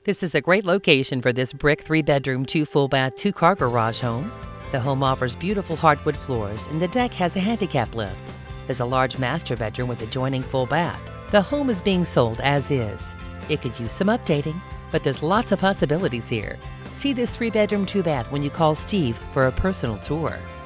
This is a great location for this brick 3-bedroom, 2 full bath, 2-car garage home. The home offers beautiful hardwood floors and the deck has a handicap lift. There's a large master bedroom with adjoining full bath. The home is being sold as is. It could use some updating, but there's lots of possibilities here. See this 3-bedroom, 2-bath when you call Steve for a personal tour.